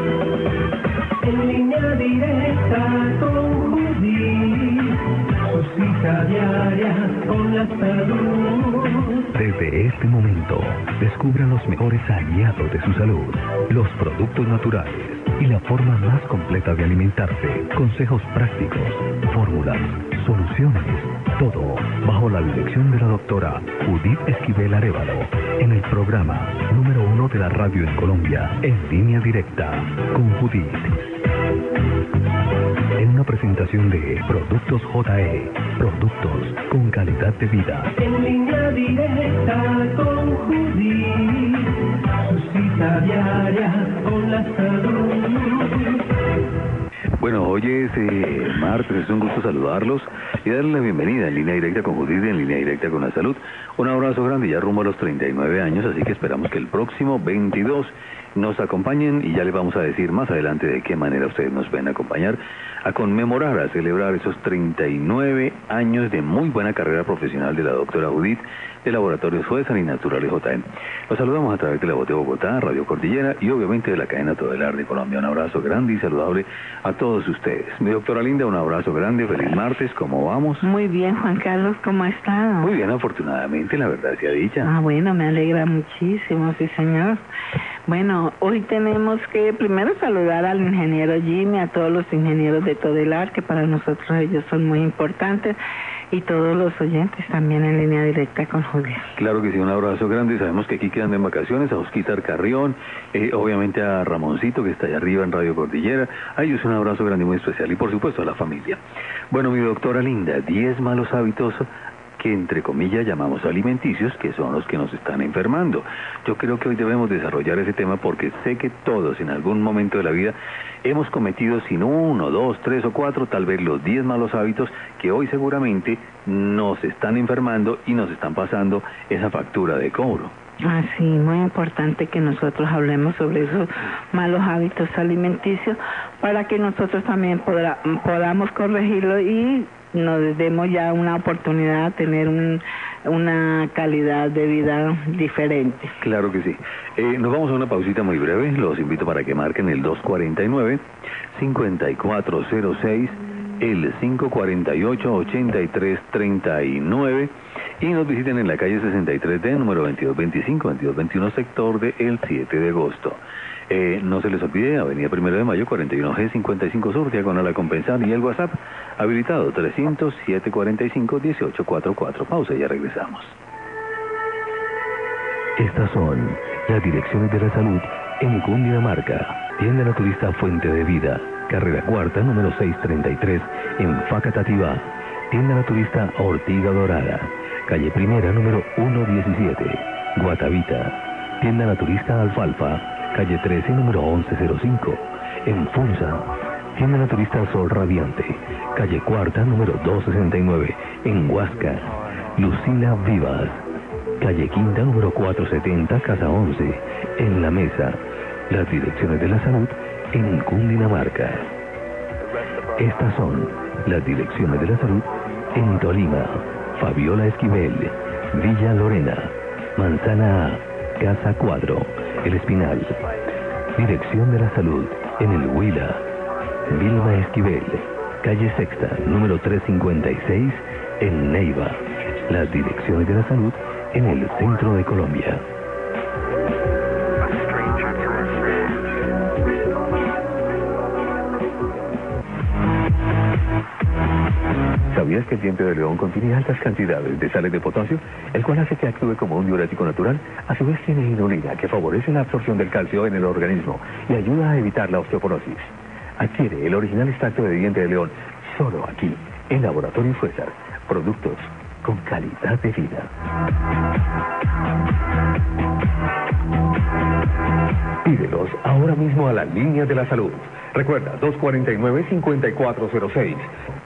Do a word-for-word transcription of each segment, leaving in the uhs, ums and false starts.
En línea directa con Judith, su cita diaria con la salud. Desde este momento, descubra los mejores aliados de su salud, los productos naturales y la forma más completa de alimentarse. Consejos prácticos, fórmulas, soluciones, todo bajo la dirección de la doctora Judith Esquivel Arévalo, en el programa número uno de la radio en Colombia, En Línea Directa con Judith. En una presentación de Productos J E, productos con calidad de vida. En línea directa con Judith, su cita diaria con la salud. Bueno, hoy es eh, martes, es un gusto saludarlos y darles la bienvenida en Línea Directa con Judith, en Línea Directa con la Salud. Un abrazo grande, ya rumbo a los treinta y nueve años, así que esperamos que el próximo veintidós nos acompañen y ya les vamos a decir más adelante de qué manera ustedes nos pueden acompañar a conmemorar, a celebrar esos treinta y nueve años de muy buena carrera profesional de la doctora Judith de Laboratorios Fuesan y Naturales J M. Los saludamos a través de la voz de Bogotá, Radio Cordillera y obviamente de la cadena Todelar de Colombia. Un abrazo grande y saludable a todos ustedes. Mi doctora Linda, un abrazo grande, feliz martes, ¿cómo vamos? Muy bien, Juan Carlos, ¿cómo está? Muy bien, afortunadamente, la verdad sea dicha. Ah, bueno, me alegra muchísimo, sí señor. Bueno, hoy tenemos que primero saludar al ingeniero Jimmy, a todos los ingenieros de Todelar, que para nosotros ellos son muy importantes, y todos los oyentes también en Línea Directa con Judith. Claro que sí, un abrazo grande. Sabemos que aquí quedan en vacaciones a Osquitar Carrión, eh, obviamente a Ramoncito, que está allá arriba en Radio Cordillera. A ellos un abrazo grande y muy especial, y por supuesto a la familia. Bueno, mi doctora Linda, diez malos hábitos que entre comillas llamamos alimenticios, que son los que nos están enfermando. Yo creo que hoy debemos desarrollar ese tema porque sé que todos en algún momento de la vida hemos cometido sin uno, dos, tres o cuatro, tal vez los diez malos hábitos que hoy seguramente nos están enfermando y nos están pasando esa factura de cobro. Ah, sí, muy importante que nosotros hablemos sobre esos malos hábitos alimenticios para que nosotros también podrá, podamos corregirlo y nos demos ya una oportunidad de tener un, una calidad de vida diferente. Claro que sí. Eh, nos vamos a una pausita muy breve. Los invito para que marquen el dos cuarenta y nueve, cincuenta y cuatro cero seis, el cinco cuarenta y ocho, ochenta y tres treinta y nueve y nos visiten en la calle sesenta y tres D, número veintidós veinticinco, veintidós veintiuno, sector de el siete de agosto. Eh, no se les olvide, Avenida Primero de Mayo, cuarenta y uno G cincuenta y cinco Sur, diagonal a compensar, y el WhatsApp habilitado trescientos, siete cuarenta y cinco, dieciocho cuarenta y cuatro. Pausa y ya regresamos. Estas son las direcciones de la salud en Cundinamarca. Tienda Naturista Fuente de Vida, carrera cuarta, número seiscientos treinta y tres, en Facatativá. Tienda Naturista Ortiga Dorada, calle Primera, número ciento diecisiete, Guatavita. Tienda Naturista Alfalfa, calle trece, número once cero cinco, en Funza. Tienda Naturista Sol Radiante, calle Cuarta, número doscientos sesenta y nueve, en Huasca. Lucila Vivas, calle Quinta, número cuatrocientos setenta, casa once, en La Mesa. Las direcciones de la salud en Cundinamarca. Estas son las direcciones de la salud en Tolima. Fabiola Esquivel, Villa Lorena, Manzana A, Casa Cuadro, El Espinal. Dirección de la salud en El Huila. Vilma Esquivel, calle Sexta, número trescientos cincuenta y seis, en Neiva. Las direcciones de la salud en el centro de Colombia. ¿Sabías que el diente de león contiene altas cantidades de sales de potasio, el cual hace que actúe como un diurético natural? A su vez tiene inulina, que favorece la absorción del calcio en el organismo y ayuda a evitar la osteoporosis. Adquiere el original extracto de diente de león solo aquí, en Laboratorios Fuesan. Productos con calidad de vida. Pídelos ahora mismo a la Línea de la Salud. Recuerda, dos cuarenta y nueve, cincuenta y cuatro cero seis.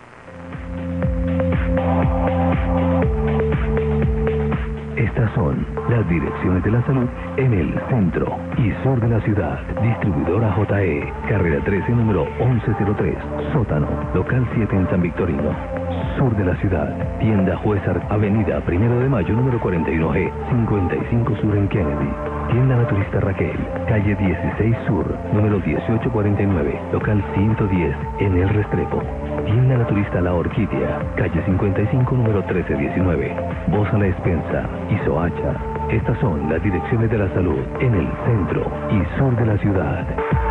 Estas son las direcciones de la salud en el centro y sur de la ciudad. Distribuidora J E, carrera trece, número once cero tres, sótano, local siete en San Victorino. sur de la ciudad. Tienda Huesar, Avenida Primero de Mayo, número cuarenta y uno G, cincuenta y cinco Sur en Kennedy. Tienda Naturista Raquel, calle dieciséis Sur, número dieciocho cuarenta y nueve, local ciento diez, en El Restrepo. Tienda Naturista La Orquídea, calle cincuenta y cinco, número trece diecinueve, Voz a la Despensa y Soacha. Estas son las direcciones de la salud en el centro y sur de la ciudad.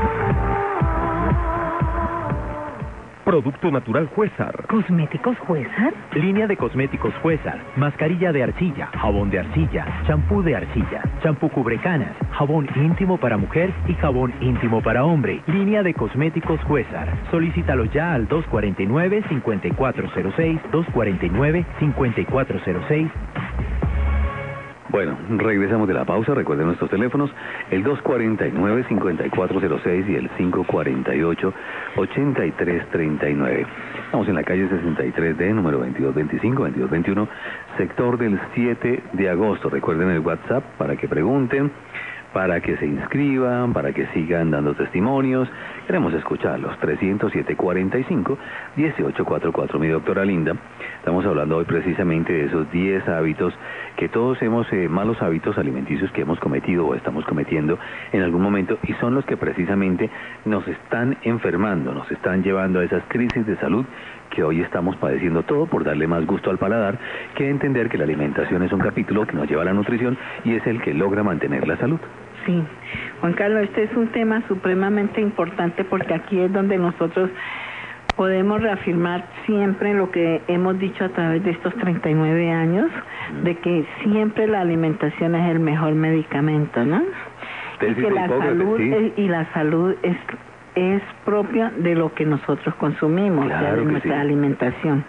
Producto Natural Huesar. ¿Cosméticos Huesar? Línea de cosméticos Huesar. Mascarilla de arcilla, jabón de arcilla, champú de arcilla, champú cubrecanas, jabón íntimo para mujer y jabón íntimo para hombre. Línea de cosméticos Huesar. Solicítalo ya al dos cuarenta y nueve, cincuenta y cuatro cero seis, dos cuarenta y nueve, cincuenta y cuatro cero seis. Bueno, regresamos de la pausa. Recuerden nuestros teléfonos, el dos cuarenta y nueve, cincuenta y cuatro cero seis y el cinco cuarenta y ocho, ochenta y tres treinta y nueve. Estamos en la calle sesenta y tres D, número veintidós veinticinco, veintidós veintiuno, sector del siete de agosto. Recuerden el WhatsApp para que pregunten, para que se inscriban, para que sigan dando testimonios. Queremos escucharlos. trescientos siete, cuarenta y cinco, dieciocho cuarenta y cuatro. Mi doctora Linda, estamos hablando hoy precisamente de esos diez hábitos que todos hemos, eh, malos hábitos alimenticios que hemos cometido o estamos cometiendo en algún momento, y son los que precisamente nos están enfermando, nos están llevando a esas crisis de salud que hoy estamos padeciendo, todo por darle más gusto al paladar que entender que la alimentación es un capítulo que nos lleva a la nutrición y es el que logra mantener la salud. Sí, Juan Carlos, este es un tema supremamente importante porque aquí es donde nosotros podemos reafirmar siempre lo que hemos dicho a través de estos treinta y nueve años, de que siempre la alimentación es el mejor medicamento, ¿no? Y que la salud es, y la salud es es propia de lo que nosotros consumimos, claro, o sea, de nuestra sí. alimentación.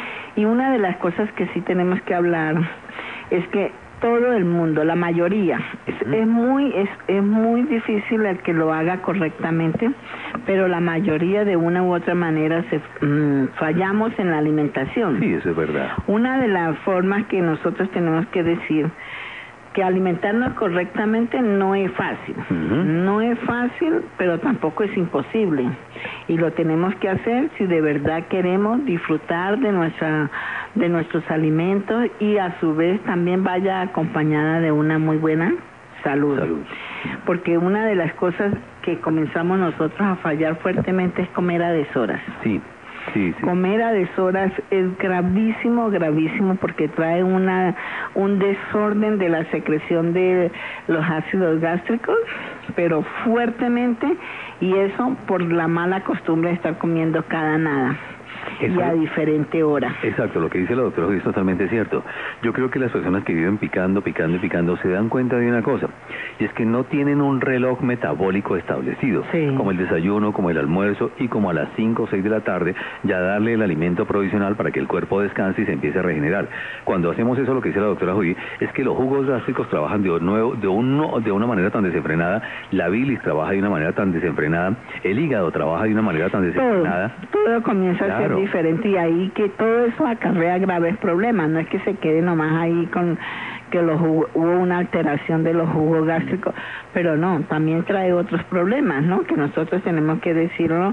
Y una de las cosas que sí tenemos que hablar es que todo el mundo, la mayoría, es, uh-huh. es muy es, es muy difícil el que lo haga correctamente, pero la mayoría de una u otra manera se mmm, fallamos en la alimentación. Sí, eso es verdad. Una de las formas que nosotros tenemos que decir que alimentarnos correctamente no es fácil, uh-huh. no es fácil, pero tampoco es imposible, y lo tenemos que hacer si de verdad queremos disfrutar de nuestra de nuestros alimentos y a su vez también vaya acompañada de una muy buena salud. salud. Porque una de las cosas que comenzamos nosotros a fallar fuertemente es comer a deshoras. Sí. Sí, sí. Comer a deshoras es gravísimo, gravísimo, porque trae una un desorden de la secreción de los ácidos gástricos, pero fuertemente, y eso por la mala costumbre de estar comiendo cada nada. Eso, y a diferente hora. Exacto, lo que dice la doctora es totalmente cierto. Yo creo que las personas que viven picando, picando y picando se dan cuenta de una cosa, y es que no tienen un reloj metabólico establecido, sí. como el desayuno, como el almuerzo, y como a las cinco o seis de la tarde ya darle el alimento provisional para que el cuerpo descanse y se empiece a regenerar. Cuando hacemos eso, lo que dice la doctora Judy es que los jugos gástricos trabajan de, nuevo, de, uno, de una manera tan desenfrenada, la bilis trabaja de una manera tan desenfrenada, el hígado trabaja de una manera tan desenfrenada. Todo, todo comienza claro. a ser diferente, y ahí que todo eso acarrea graves problemas. No es que se quede nomás ahí con que los jugos, hubo una alteración de los jugos gástricos, pero no, también trae otros problemas, ¿no? Que nosotros tenemos que decirlo,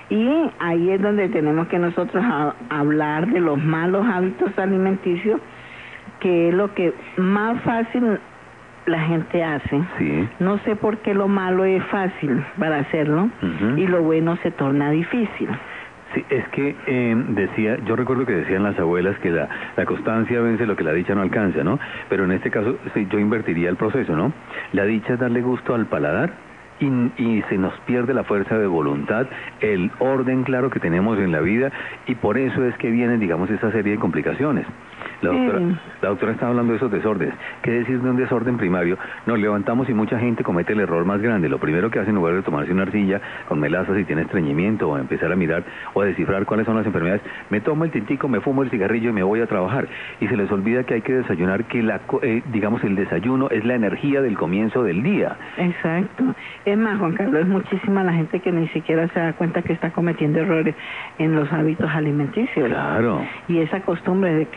y ahí es donde tenemos que nosotros a, hablar de los malos hábitos alimenticios, que es lo que más fácil la gente hace. Sí. No sé por qué lo malo es fácil para hacerlo, uh-huh. y lo bueno se torna difícil. Sí, es que eh, decía, yo recuerdo que decían las abuelas que la, la constancia vence lo que la dicha no alcanza, ¿no? Pero en este caso sí, yo invertiría el proceso, ¿no? La dicha es darle gusto al paladar, y, y se nos pierde la fuerza de voluntad, el orden claro que tenemos en la vida, y por eso es que vienen, digamos, esa serie de complicaciones. La doctora, sí. la doctora está hablando de esos desórdenes. ¿Qué decir de un desorden primario? Nos levantamos y mucha gente comete el error más grande. Lo primero que hace en lugar de tomarse una arcilla con melaza si tiene estreñimiento, o empezar a mirar o a descifrar cuáles son las enfermedades, me tomo el tintico, me fumo el cigarrillo y me voy a trabajar. Y se les olvida que hay que desayunar, que la, eh, digamos el desayuno es la energía del comienzo del día. Exacto. Es más, Juan Carlos, es muchísima la gente que ni siquiera se da cuenta que está cometiendo errores en los hábitos alimenticios. Claro. Y esa costumbre de que en la mañana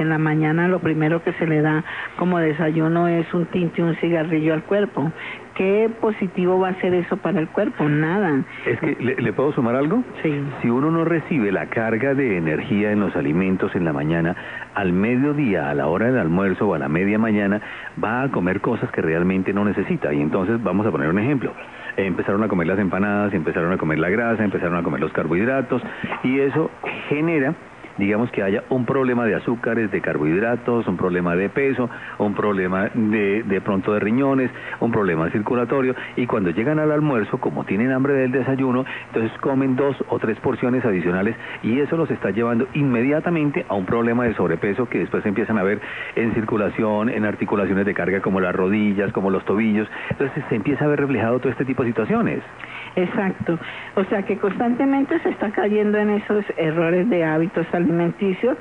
mañana lo primero que se le da como desayuno es un tinte y un cigarrillo al cuerpo. ¿Qué positivo va a ser eso para el cuerpo? Nada. Es que, ¿le, ¿le puedo sumar algo? Sí. Si uno no recibe la carga de energía en los alimentos en la mañana, al mediodía, a la hora del almuerzo o a la media mañana, va a comer cosas que realmente no necesita. Y entonces, vamos a poner un ejemplo. Empezaron a comer las empanadas, empezaron a comer la grasa, empezaron a comer los carbohidratos, y eso genera, digamos, que haya un problema de azúcares, de carbohidratos, un problema de peso, un problema de, de pronto de riñones, un problema circulatorio, y cuando llegan al almuerzo, como tienen hambre del desayuno, entonces comen dos o tres porciones adicionales, y eso los está llevando inmediatamente a un problema de sobrepeso que después empiezan a ver en circulación, en articulaciones de carga como las rodillas, como los tobillos. Entonces se empieza a ver reflejado todo este tipo de situaciones. Exacto. O sea que constantemente se está cayendo en esos errores de hábitos alimenticios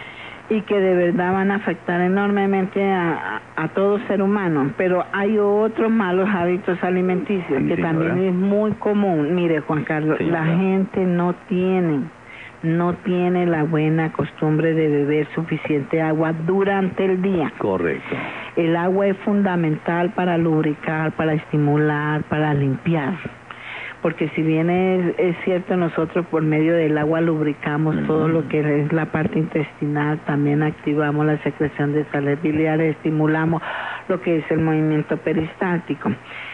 y que de verdad van a afectar enormemente a, a, a todo ser humano. Pero hay otros malos hábitos alimenticios Sí, que señora. también es muy común. Mire, Juan Carlos, Señora. la gente no tiene, no tiene la buena costumbre de beber suficiente agua durante el día. Correcto. El agua es fundamental para lubricar, para estimular, para limpiar. Porque si bien es, es cierto, nosotros por medio del agua lubricamos uh-huh. todo lo que es la parte intestinal, también activamos la secreción de sales biliares, estimulamos lo que es el movimiento peristáltico.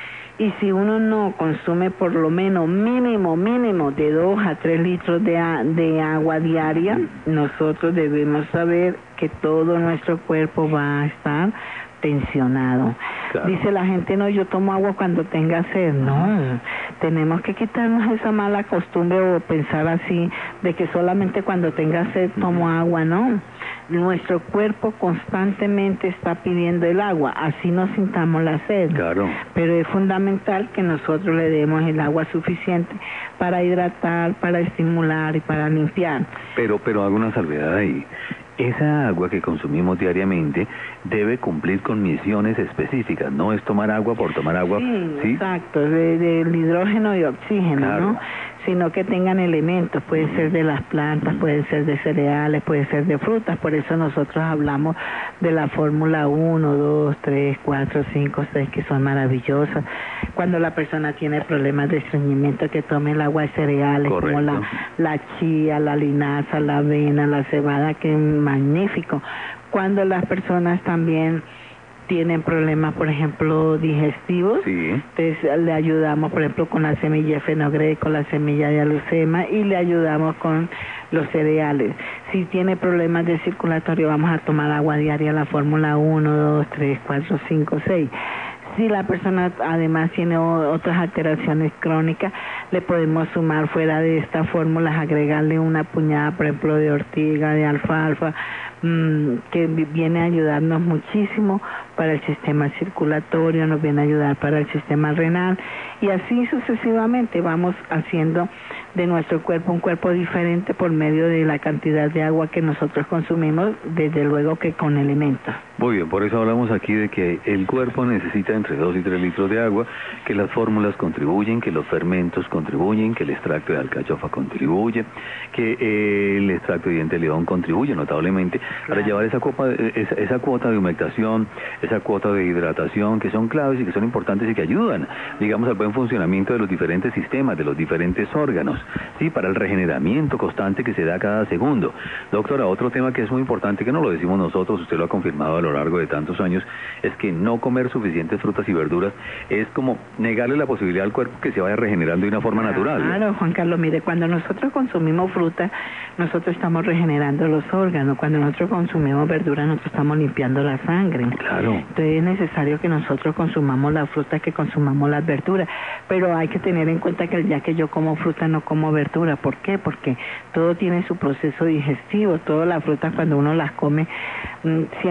Y si uno no consume por lo menos mínimo, mínimo de dos a tres litros de, a, de agua diaria, nosotros debemos saber que todo nuestro cuerpo va a estar tensionado. Claro. Dice la gente, no, yo tomo agua cuando tenga sed. No, tenemos que quitarnos esa mala costumbre o pensar así, de que solamente cuando tenga sed tomo agua. No, nuestro cuerpo constantemente está pidiendo el agua, así no sintamos la sed. Claro. Pero es fundamental que nosotros le demos el agua suficiente para hidratar, para estimular y para limpiar. Pero, pero hago una salvedad ahí. Esa agua que consumimos diariamente debe cumplir con misiones específicas, no es tomar agua por tomar agua. Sí, ¿sí? Exacto, del de hidrógeno y oxígeno, Claro. ¿no? Sino que tengan elementos, puede ser de las plantas, puede ser de cereales, puede ser de frutas, por eso nosotros hablamos de la fórmula uno, dos, tres, cuatro, cinco, seis, que son maravillosas. Cuando la persona tiene problemas de estreñimiento, que tome el agua de cereales, Correcto. como la, la chía, la linaza, la avena, la cebada, que es magnífico. Cuando las personas también tienen problemas, por ejemplo, digestivos, Sí. entonces le ayudamos, por ejemplo, con la semilla de fenogreco, con la semilla de alucema, y le ayudamos con los cereales. Si tiene problemas de circulatorio, vamos a tomar agua diaria, la fórmula uno, dos, tres, cuatro, cinco, seis. Si la persona además tiene otras alteraciones crónicas, le podemos sumar fuera de estas fórmulas, agregarle una puñada, por ejemplo, de ortiga, de alfalfa, mmm, que viene a ayudarnos muchísimo para el sistema circulatorio, nos viene a ayudar para el sistema renal, y así sucesivamente vamos haciendo de nuestro cuerpo un cuerpo diferente por medio de la cantidad de agua que nosotros consumimos, desde luego que con alimentos. Muy bien, por eso hablamos aquí de que el cuerpo necesita entre dos y tres litros de agua, que las fórmulas contribuyen, que los fermentos contribuyen, que el extracto de alcachofa contribuye, que eh, el extracto de diente de león contribuye notablemente Claro. para llevar esa, copa, esa, esa cuota de humectación, esa cuota de hidratación, que son claves y que son importantes y que ayudan, digamos, al buen funcionamiento de los diferentes sistemas, de los diferentes órganos, sí, para el regeneramiento constante que se da cada segundo. Doctora, otro tema que es muy importante, que no lo decimos nosotros, usted lo ha confirmado a lo largo de tantos años, es que no comer suficientes frutas y verduras es como negarle la posibilidad al cuerpo que se vaya regenerando de una forma natural. Claro, Juan Carlos, mire, cuando nosotros consumimos fruta, nosotros estamos regenerando los órganos. Cuando nosotros consumimos verdura, nosotros estamos limpiando la sangre. Claro. Entonces es necesario que nosotros consumamos la fruta, que consumamos las verduras. Pero hay que tener en cuenta que el día que yo como fruta, no como verdura. ¿Por qué? Porque todo tiene su proceso digestivo. Todas las frutas, cuando uno las come, siempre duran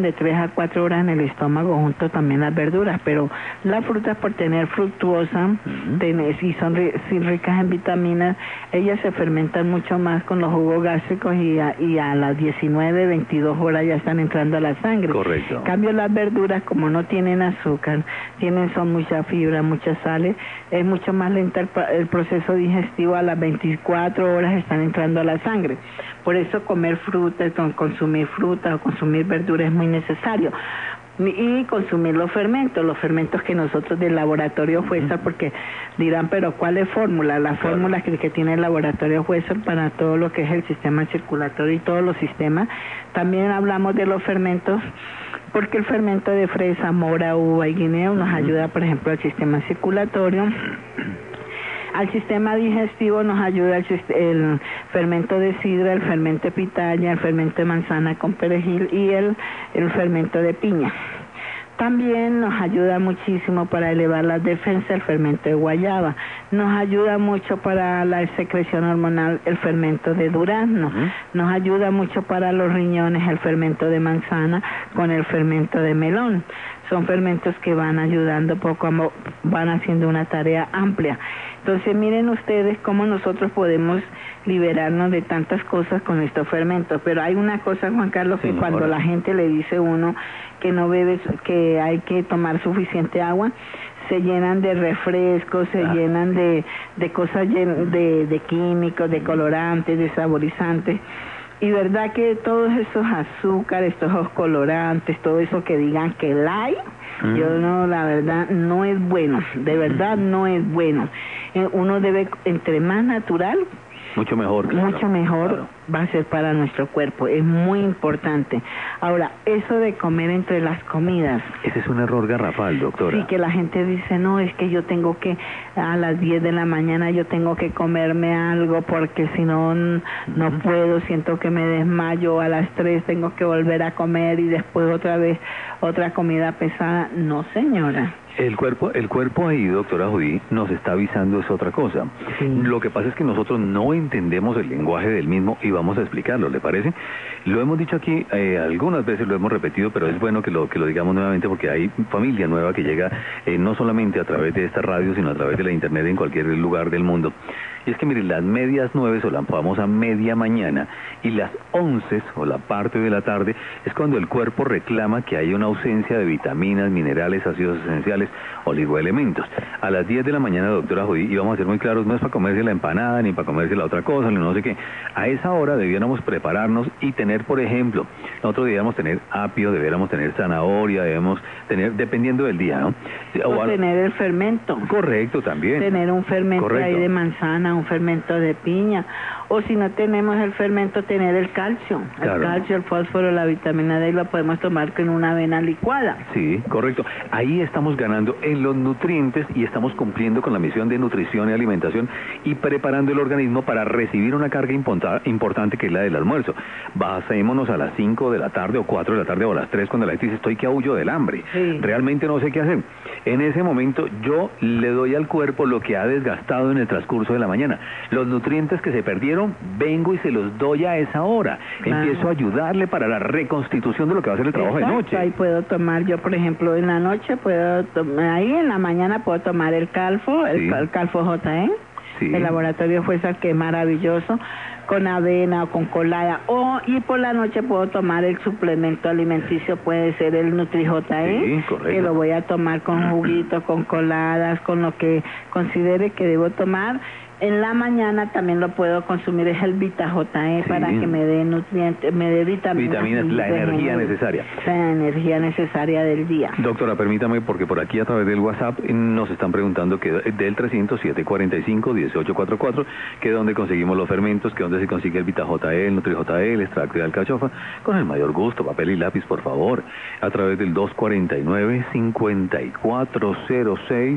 de tres a cuatro horas en el estómago, junto también las verduras, pero las frutas, por tener fructuosa, uh-huh. tener, y son ri, sí, ricas en vitaminas, ellas se fermentan mucho más con los jugos gástricos y a, y a las diecinueve, veintidós horas ya están entrando a la sangre. Correcto. En cambio, las verduras, como no tienen azúcar, tienen son mucha fibra, muchas sales, es mucho más lenta el, el proceso digestivo, a las veinticuatro horas están entrando a la sangre. Por eso comer fruta, consumir fruta o consumir verdura es muy necesario. Y consumir los fermentos, los fermentos que nosotros del laboratorio Huesar, porque dirán, pero ¿cuál es fórmula? La claro. fórmula que, que tiene el laboratorio Huesar para todo lo que es el sistema circulatorio y todos los sistemas. También hablamos de los fermentos, porque el fermento de fresa, mora, uva y guineo nos ayuda, por ejemplo, al sistema circulatorio. Al sistema digestivo nos ayuda el, el fermento de sidra, el fermento de pitaya, el fermento de manzana con perejil y el, el fermento de piña. También nos ayuda muchísimo para elevar las defensas el fermento de guayaba. Nos ayuda mucho para la secreción hormonal el fermento de durazno. Uh-huh. Nos ayuda mucho para los riñones el fermento de manzana con el fermento de melón. Son fermentos que van ayudando poco a poco, van haciendo una tarea amplia. Entonces miren ustedes cómo nosotros podemos liberarnos de tantas cosas con estos fermentos. Pero hay una cosa, Juan Carlos, que sí, cuando ahora. la gente le dice a uno que no bebe, que hay que tomar suficiente agua, se llenan de refrescos, se ah. llenan de, de cosas de, de químicos, de colorantes, de saborizantes. Y verdad que todos esos azúcares, todos esos colorantes, todo eso que digan que el hay, mm. yo no, la verdad, no es bueno, de verdad no es bueno. Eh, uno debe, entre más natural, mucho mejor. Claro. Mucho mejor claro. va a ser para nuestro cuerpo, es muy importante. Ahora, eso de comer entre las comidas. Ese es un error garrafal, doctora. Sí, que la gente dice, no, es que yo tengo que, a las diez de la mañana yo tengo que comerme algo porque si no, no uh-huh. puedo, siento que me desmayo, a las tres tengo que volver a comer y después otra vez otra comida pesada. No, señora. El cuerpo, el cuerpo ahí, doctora Judy, nos está avisando es otra cosa. Sí. Lo que pasa es que nosotros no entendemos el lenguaje del mismo y vamos a explicarlo, ¿le parece? Lo hemos dicho aquí, eh, algunas veces lo hemos repetido, pero es bueno que lo que lo digamos nuevamente porque hay familia nueva que llega eh, no solamente a través de esta radio, sino a través de la internet en cualquier lugar del mundo. Y es que miren, las medias nueve o la famosa media mañana y las once o la parte de la tarde es cuando el cuerpo reclama que hay una ausencia de vitaminas, minerales, ácidos esenciales, oligoelementos. A las diez de la mañana, doctora Judy, y vamos a ser muy claros, no es para comerse la empanada ni para comerse la otra cosa, ni no sé qué. A esa hora debiéramos prepararnos y tener, por ejemplo, nosotros debiéramos tener apio, debiéramos tener zanahoria, debemos tener, dependiendo del día, ¿no? O, o tener el fermento. Correcto, también. Tener un fermento Correcto. ahí de manzana, un fermento de piña, o si no tenemos el fermento, tener el calcio, claro. el calcio, el fósforo, la vitamina D, lo podemos tomar con una avena licuada. Sí, correcto. Ahí estamos ganando en los nutrientes y estamos cumpliendo con la misión de nutrición y alimentación y preparando el organismo para recibir una carga importante que es la del almuerzo. Basémonos a las cinco de la tarde o cuatro de la tarde o a las tres cuando la gente dice estoy que aullo del hambre. Sí. Realmente no sé qué hacer. En ese momento yo le doy al cuerpo lo que ha desgastado en el transcurso de la mañana. Los nutrientes que se perdieron, vengo y se los doy a esa hora. Claro. Empiezo a ayudarle para la reconstitución de lo que va a ser el trabajo Exacto. de noche. Ahí puedo tomar, yo por ejemplo en la noche puedo tomar, ahí en la mañana puedo tomar el calfo, el, sí. el calfo J E, sí. el laboratorio Huesar, que es maravilloso, con avena o con colada, o y por la noche puedo tomar el suplemento alimenticio, puede ser el Nutri J E, sí, que lo voy a tomar con juguito, con coladas, con lo que considere que debo tomar. En la mañana también lo puedo consumir, es el Vita J E, sí. para que me dé nutrientes, me dé vitaminas. Vitaminas, la energía necesaria. La energía necesaria del día. Doctora, permítame, porque por aquí a través del WhatsApp nos están preguntando que del trescientos siete cuarenta y cinco dieciocho cuarenta y cuatro, que dónde conseguimos los fermentos, que dónde se consigue el Vita J E, el Nutri J E, el extracto de alcachofa, con el mayor gusto, papel y lápiz, por favor, a través del dos cuarenta y nueve cincuenta y cuatro cero seis,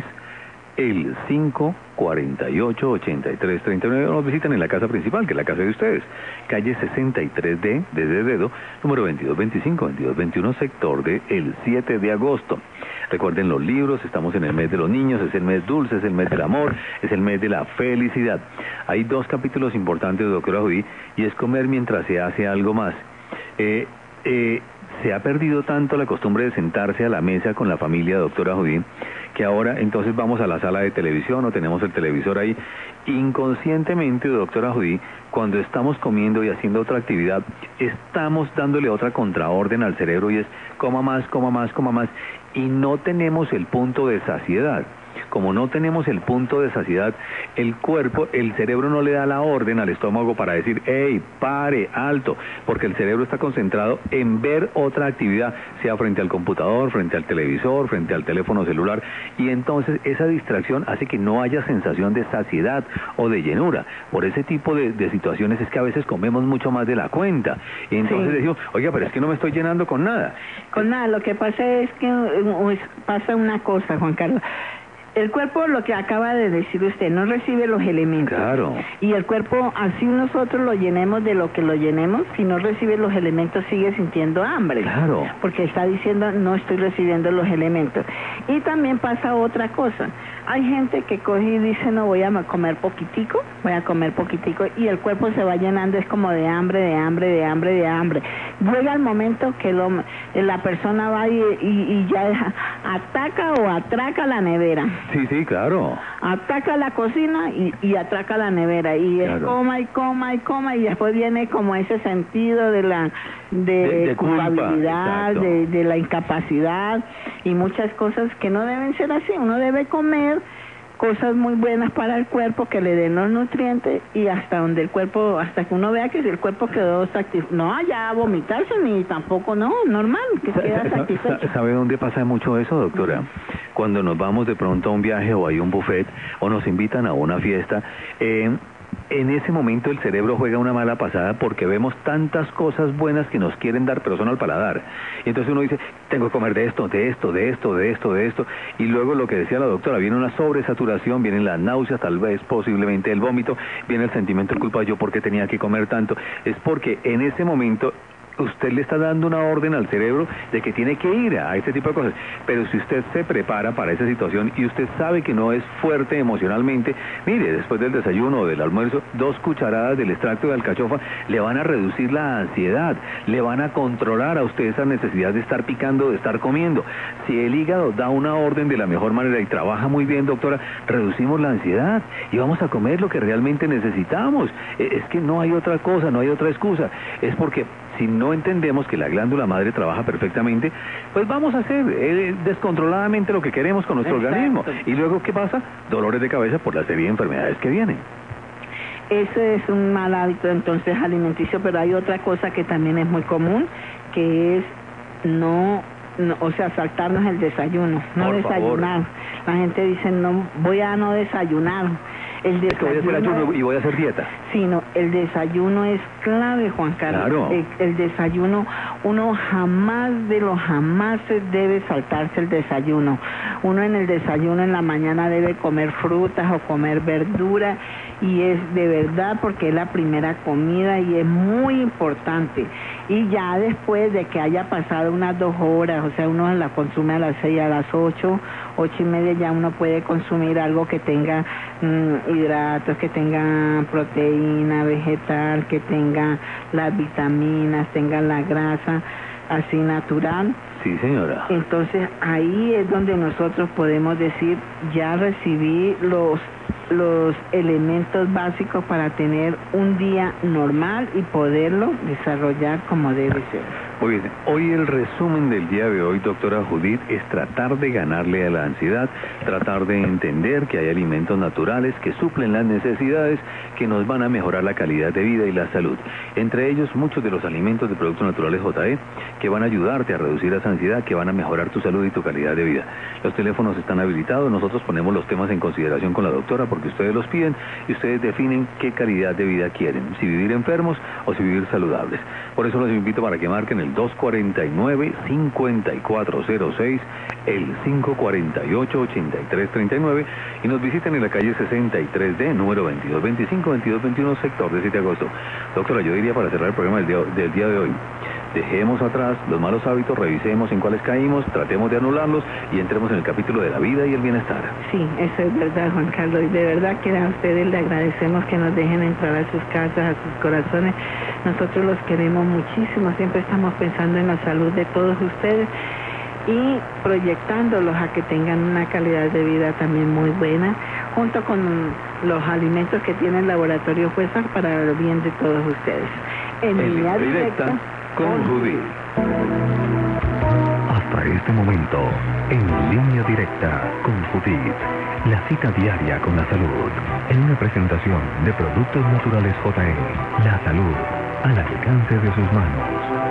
el cinco cuarenta y ocho ochenta y tres treinta y nueve, nos visitan en la casa principal, que es la casa de ustedes, calle sesenta y tres D, desde Dedo, número veintidós veinticinco, veintidós veintiuno, sector de el siete de agosto. Recuerden los libros, estamos en el mes de los niños, es el mes dulce, es el mes del amor, es el mes de la felicidad. Hay dos capítulos importantes, doctora Judy, y es comer mientras se hace algo más. Eh, eh, se ha perdido tanto la costumbre de sentarse a la mesa con la familia, doctora Judith, que ahora entonces vamos a la sala de televisión o tenemos el televisor ahí. Inconscientemente, doctora Judith, cuando estamos comiendo y haciendo otra actividad, estamos dándole otra contraorden al cerebro y es coma más, coma más, coma más, y no tenemos el punto de saciedad. Como no tenemos el punto de saciedad, el cuerpo, el cerebro no le da la orden al estómago para decir, hey, pare, alto, porque el cerebro está concentrado en ver otra actividad, sea frente al computador, frente al televisor, frente al teléfono celular, y entonces esa distracción hace que no haya sensación de saciedad o de llenura. Por ese tipo de, de situaciones es que a veces comemos mucho más de la cuenta, y entonces sí. decimos, oiga, pero es que no me estoy llenando con nada. Con nada, lo que pasa es que uh, pasa una cosa, Juan Carlos. El cuerpo, lo que acaba de decir usted, no recibe los elementos. Claro. Y el cuerpo, así nosotros lo llenemos de lo que lo llenemos, si no recibe los elementos sigue sintiendo hambre. Claro. Porque está diciendo, no estoy recibiendo los elementos. Y también pasa otra cosa. Hay gente que coge y dice, no, voy a comer poquitico, voy a comer poquitico, y el cuerpo se va llenando, es como de hambre, de hambre, de hambre, de hambre. Llega el momento que lo, la persona va y, y, y ya deja, ataca o atraca la nevera. Sí, sí, claro. Ataca la cocina y, y atraca la nevera. Y es Claro. coma y coma y coma, y después viene como ese sentido de la de, De- de culpabilidad, culpa, de, de la incapacidad y muchas cosas que no deben ser así. Uno debe comer cosas muy buenas para el cuerpo que le den los nutrientes y hasta donde el cuerpo, hasta que uno vea que si el cuerpo quedó satisfecho, no ya vomitarse ni tampoco, no, normal, que queda Sa- sa- satisfecho. ¿Sabe dónde pasa mucho eso, doctora? Cuando nos vamos de pronto a un viaje o hay un buffet o nos invitan a una fiesta, eh, en ese momento el cerebro juega una mala pasada porque vemos tantas cosas buenas que nos quieren dar, pero son al paladar. Y entonces uno dice, tengo que comer de esto, de esto, de esto, de esto, de esto. Y luego lo que decía la doctora, viene una sobresaturación, vienen las náuseas, tal vez posiblemente el vómito, viene el sentimiento de culpa, yo por qué tenía que comer tanto. Es porque en ese momento usted le está dando una orden al cerebro de que tiene que ir a este tipo de cosas. Pero si usted se prepara para esa situación y usted sabe que no es fuerte emocionalmente, mire, después del desayuno o del almuerzo, dos cucharadas del extracto de alcachofa le van a reducir la ansiedad, le van a controlar a usted esa necesidad de estar picando, de estar comiendo. Si el hígado da una orden de la mejor manera y trabaja muy bien, doctora, reducimos la ansiedad y vamos a comer lo que realmente necesitamos. Es que no hay otra cosa, no hay otra excusa. Es porque si no entendemos que la glándula madre trabaja perfectamente, pues vamos a hacer eh, descontroladamente lo que queremos con nuestro Exacto. organismo. Y luego, ¿qué pasa? Dolores de cabeza por la serie de enfermedades que vienen. Ese es un mal hábito entonces alimenticio, pero hay otra cosa que también es muy común, que es no, no o sea, saltarnos el desayuno, no Por desayunar. La gente dice, no, voy a no desayunar. El Es que voy a hacer desayuno, ayuno y voy a hacer dieta. sino el desayuno es clave, Juan Carlos. Claro. El, el desayuno, uno jamás de los jamás debe saltarse el desayuno. Uno en el desayuno en la mañana debe comer frutas o comer verdura, y es de verdad porque es la primera comida y es muy importante. Y ya después de que haya pasado unas dos horas, o sea, uno la consume a las seis, a las ocho, ocho y media, ya uno puede consumir algo que tenga mmm, hidratos, que tenga proteína vegetal, que tenga las vitaminas, tenga la grasa así natural. Sí, señora. Entonces ahí es donde nosotros podemos decir, ya recibí los los elementos básicos para tener un día normal y poderlo desarrollar como debe ser. Muy bien, hoy el resumen del día de hoy, doctora Judith, es tratar de ganarle a la ansiedad, tratar de entender que hay alimentos naturales que suplen las necesidades, que nos van a mejorar la calidad de vida y la salud. Entre ellos, muchos de los alimentos de productos naturales J E, que van a ayudarte a reducir esa ansiedad, que van a mejorar tu salud y tu calidad de vida. Los teléfonos están habilitados, nosotros ponemos los temas en consideración con la doctora, porque ustedes los piden y ustedes definen qué calidad de vida quieren, si vivir enfermos o si vivir saludables. Por eso los invito para que marquen el dos cuarenta y nueve, cincuenta y cuatro cero seis, el cinco cuarenta y ocho, ochenta y tres treinta y nueve y nos visiten en la calle sesenta y tres D, número veintidós veinticinco, veintidós veintiuno, sector de siete de agosto. Doctora, yo diría para cerrar el programa del día, del día de hoy, dejemos atrás los malos hábitos, revisemos en cuáles caímos, tratemos de anularlos y entremos en el capítulo de la vida y el bienestar. Sí, eso es verdad, Juan Carlos, y de verdad que a ustedes le agradecemos que nos dejen entrar a sus casas, a sus corazones. Nosotros los queremos muchísimo, siempre estamos pensando en la salud de todos ustedes y proyectándolos a que tengan una calidad de vida también muy buena, junto con los alimentos que tiene el Laboratorio Fuesas para el bien de todos ustedes. En En línea línea directa directa con Judith. Hasta este momento, en línea directa con Judith, la cita diaria con la salud, en una presentación de Productos Naturales J E, la salud al alcance de sus manos.